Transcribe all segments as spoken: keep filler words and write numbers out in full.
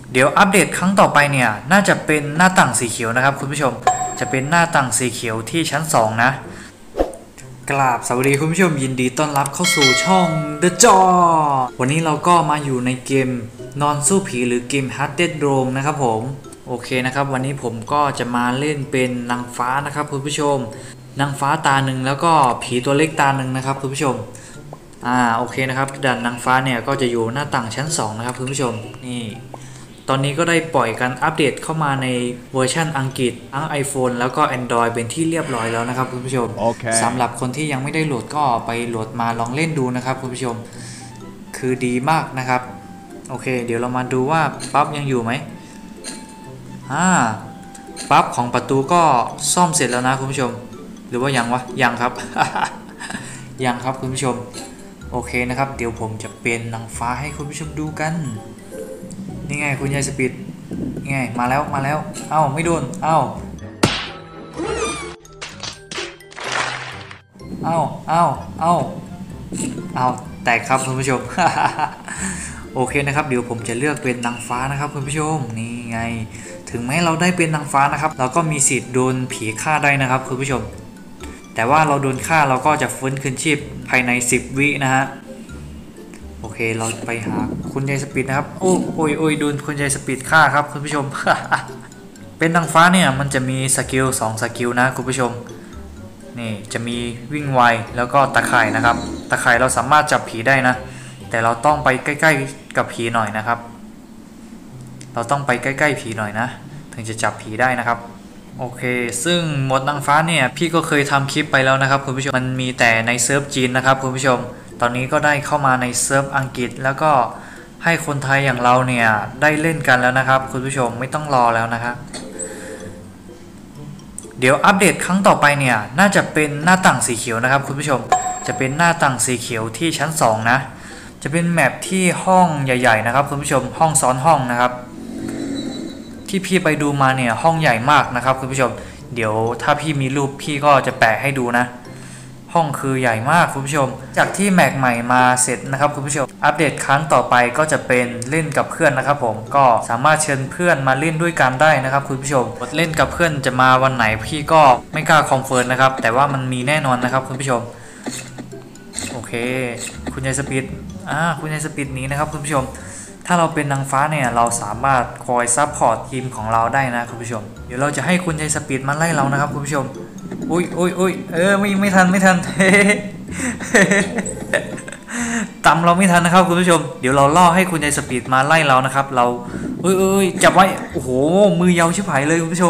เดี๋ยวอัปเดตครั้งต่อไปเนี่ยน่าจะเป็นหน้าต่างสีเขียวนะครับคุณผู้ชมจะเป็นหน้าต่างสีเขียวที่ชั้นสองนะกราบสวัสดีคุณผู้ชมยินดีต้อนรับเข้าสู่ช่อง The Jaw วันนี้เราก็มาอยู่ในเกมนอนสู้ผีหรือเกม Haunted Room นะครับผมโอเคนะครับวันนี้ผมก็จะมาเล่นเป็นนางฟ้านะครับคุณผู้ชมนางฟ้าตาหนึ่งแล้วก็ผีตัวเล็กตาหนึ่งนะครับคุณผู้ชมอ่าโอเคนะครับด่านนางฟ้าเนี่ยก็จะอยู่หน้าต่างชั้นสองนะครับคุณผู้ชมนี่ตอนนี้ก็ได้ปล่อยการอัปเดตเข้ามาในเวอร์ชันอังกฤษทั้ง iPhone แล้วก็ Android เป็นที่เรียบร้อยแล้วนะครับคุณผู้ชม okay. สำหรับคนที่ยังไม่ได้โหลดก็ไปโหลดมาลองเล่นดูนะครับคุณผู้ชมคือดีมากนะครับโอเคเดี๋ยวเรามาดูว่าปั๊บยังอยู่ไหมอ่าปั๊บของประตูก็ซ่อมเสร็จแล้วนะคุณผู้ชมหรือว่ายังวะยังครับ ยังครับคุณผู้ชมโอเคนะครับเดี๋ยวผมจะเป็นนางฟ้าให้คุณผู้ชมดูกันนี่ไงคุณยายสปีดนี่ไงมาแล้วมาแล้วเอ้าไม่โดนเอ้าเอ้าเอ้าเอ้าเอ้าแตกครับคุณผู้ชม โอเคนะครับเดี๋ยวผมจะเลือกเป็นนางฟ้านะครับคุณผู้ชมนี่ไงถึงแม้เราได้เป็นนางฟ้านะครับเราก็มีสิทธิ์โดนผีฆ่าได้นะครับคุณผู้ชมแต่ว่าเราโดนฆ่าเราก็จะฟื้นคืนชีพภายในสิบวินะฮะโอเคเราไปหาคุณยายสปีดนะครับโอ้โอ้ยโอ้ยโดนคุณยายสปีดฆ่าครับคุณผู้ชม เป็นนางฟ้าเนี่ยมันจะมีสกิลสองสกิลนะคุณผู้ชมนี่จะมีวิ่งไวแล้วก็ตะข่ายนะครับตะข่ายเราสามารถจับผีได้นะแต่เราต้องไปใกล้ๆกับผีหน่อยนะครับเราต้องไปใกล้ๆผีหน่อยนะถึงจะจับผีได้นะครับโอเคซึ่งโหมดนางฟ้าเนี่ยพี่ก็เคยทำคลิปไปแล้วนะครับคุณผู้ชมมันมีแต่ในเซิร์ฟจีนนะครับคุณผู้ชมตอนนี้ก็ได้เข้ามาในเซิร์ฟอังกฤษแล้วก็ให้คนไทยอย่างเราเนี่ยได้เล่นกันแล้วนะครับคุณผู้ชมไม่ต้องรอแล้วนะครับเดี๋ยวอัปเดตครั้งต่อไปเนี่ยน่าจะเป็นหน้าต่างสีเขียวนะครับคุณผู้ชมจะเป็นหน้าต่างสีเขียวที่ชั้นสองนะจะเป็นแมปที่ห้องใหญ่ๆนะครับคุณผู้ชมห้องซ้อนห้องนะครับที่พี่ไปดูมาเนี่ยห้องใหญ่มากนะครับคุณผู้ชมเดี๋ยวถ้าพี่มีรูปพี่ก็จะแปะให้ดูนะห้องคือใหญ่มากคุณผู้ชมจากที่แมปใหม่มาเสร็จนะครับคุณผู้ชมอัปเดตครั้งต่อไปก็จะเป็นเล่นกับเพื่อนนะครับผมก็สามารถเชิญเพื่อนมาเล่นด้วยกันได้นะครับคุณผู้ชมเล่นกับเพื่อนจะมาวันไหนพี่ก็ไม่กล้าคอนเฟิร์มนะครับแต่ว่ามันมีแน่นอนนะครับคุณผู้ชมโอเคคุณยายสปีดอ่าคุณยายสปีดนี้นะครับคุณผู้ชมถ้าเราเป็นนางฟ้าเนี่ยเราสามารถคอยซัพพอร์ตทีมของเราได้นะคุณผู้ชมเดี๋ยวเราจะให้คุณยายสปีดมาไล่เรานะครับคุณผู้ชมอุ้ยอุ้ยอุ้ยเออไม่ไม่ทันไม่ทัน ตำเราไม่ทันนะครับคุณผู้ชมเดี๋ยวเราล่อให้คุณยายสปีดมาไล่เรานะครับเราเอ้ยเอ้ยจับไว้โอ้โหมือยาวชิบหายเลยคุณผู้ชม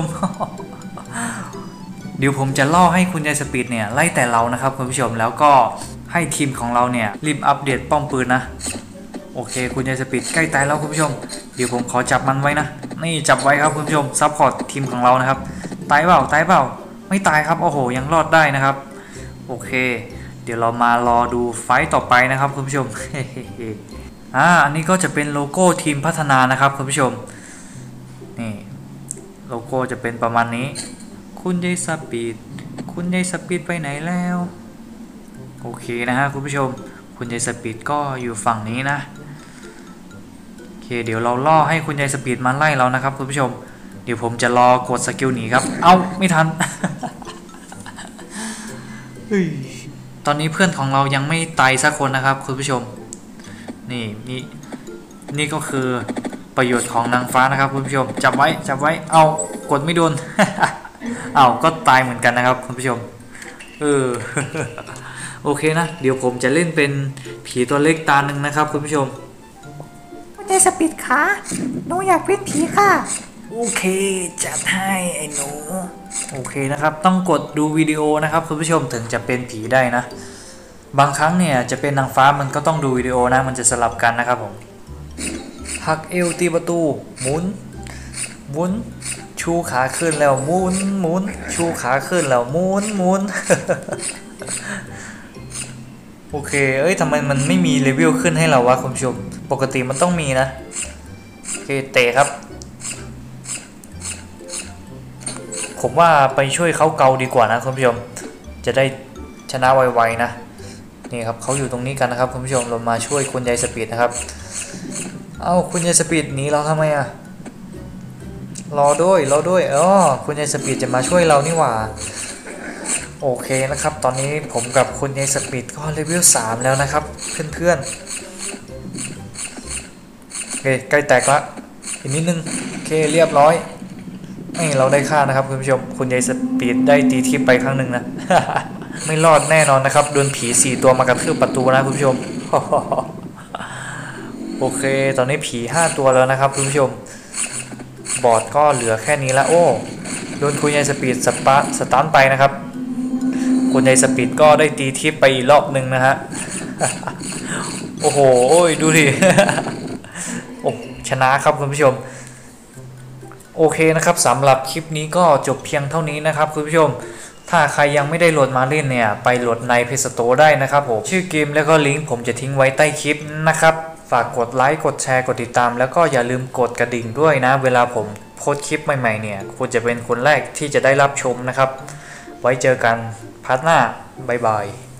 เดี๋ยวผมจะล่อให้คุณยายสปีดเนี่ยไล่แต่เรานะครับคุณผู้ชมแล้วก็ให้ทีมของเราเนี่ยรีบอัปเดตป้อมปืนนะโอเคคุณยายสปีดใกล้ตายแล้วคุณผู้ชมเดี๋ยวผมขอจับมันไว้นะนี่จับไว้ครับคุณผู้ชมซัพพอร์ตทีมของเรานะครับตายเปล่าตายเปล่าไม่ตายครับโอ้โหยังรอดได้นะครับโอเคเดี๋ยวเรามารอดูไฟต์ต่อไปนะครับคุณผู้ชม อ่าอันนี้ก็จะเป็นโลโก้ทีมพัฒนานะครับคุณผู้ชมนี่โลโก้จะเป็นประมาณนี้คุณยายสปีดคุณยายสปีดไปไหนแล้วโอเคนะฮะคุณผู้ชมคุณยายสปีดก็อยู่ฝั่งนี้นะโอเคเดี๋ยวเราล่อให้คุณยายสปีดมาไล่เรานะครับคุณผู้ชมเดี๋ยวผมจะรอกดสกิลหนีครับเอ้าไม่ทัน ตอนนี้เพื่อนของเรายังไม่ตายสักคนนะครับคุณผู้ชมนี่นี่นี่ก็คือประโยชน์ของนางฟ้านะครับคุณผู้ชมจับไว้จับไว้เอากดไม่โดน เอาก็ตายเหมือนกันนะครับคุณผู้ชมเออ โอเคนะเดี๋ยวผมจะเล่นเป็นผีตัวเล็กตาหนึ่งนะครับคุณผู้ชมคุณยายสปีดคะหนูอยากเป็นผีค่ะโอเคจัดให้ไอ้หนูโอเคนะครับต้องกดดูวิดีโอนะครับคุณผู้ชมถึงจะเป็นผีได้นะบางครั้งเนี่ยจะเป็นนางฟ้ามันก็ต้องดูวิดีโอนะมันจะสลับกันนะครับผมหักเอวตีประตูหมุนหมุนชูขาขึ้นแล้วหมุนหมุนชูขาขึ้นแล้วหมุนหมุน โอเคเอ้ยทำไมมันไม่มีเลเวลขึ้นให้เราวะคุณผู้ชมปกติมันต้องมีนะโอเคเตะครับผมว่าไปช่วยเขาเกาดีกว่านะคุณผู้ชมจะได้ชนะไวๆนะนี่ครับเขาอยู่ตรงนี้กันนะครับคุณผู้ชมเรามาช่วยคุณยายสปีดนะครับเอ้าคุณยายสปีดหนีเราทำไมอ่ะรอด้วยรอด้วยอ๋อคุณยายสปีดจะมาช่วยเรานี่หว่าโอเคนะครับตอนนี้ผมกับคุณยายสปีดก็เลเวลสามแล้วนะครับเพื่อนๆโอเคใกล้แตกละอีกนิดนึงโอเคเรียบร้อยนี่เราได้ค่านะครับคุณผู้ชมคุณยายสปีดได้ตีทิปไปครั้งหนึ่งนะ ไม่รอดแน่นอนนะครับโดนผีสี่ตัวมากระทืบประตูนะคุณผู้ชม โอเคตอนนี้ผีห้าตัวแล้วนะครับคุณผู้ชมบอร์ดก็เหลือแค่นี้ละโอ้โดนคุณยายสปีดสปาสตันไปนะครับคุณยายสปีดก็ได้ตีทิปไปอีกรอบหนึ่งนะฮะ โอ้โหดูดิ โอ้ชนะครับคุณผู้ชมโอเคนะครับสำหรับคลิปนี้ก็จบเพียงเท่านี้นะครับคุณผู้ชมถ้าใครยังไม่ได้โหลดมาเล่นเนี่ยไปโหลดใน Play Store ได้นะครับผมชื่อเกมแล้วก็ลิงก์ผมจะทิ้งไว้ใต้คลิปนะครับฝากกดไลค์กดแชร์กดติดตามแล้วก็อย่าลืมกดกระดิ่งด้วยนะเวลาผมโพสต์คลิปใหม่ๆเนี่ยคุณจะเป็นคนแรกที่จะได้รับชมนะครับไว้เจอกันพาร์ทหน้าบ๊ายบาย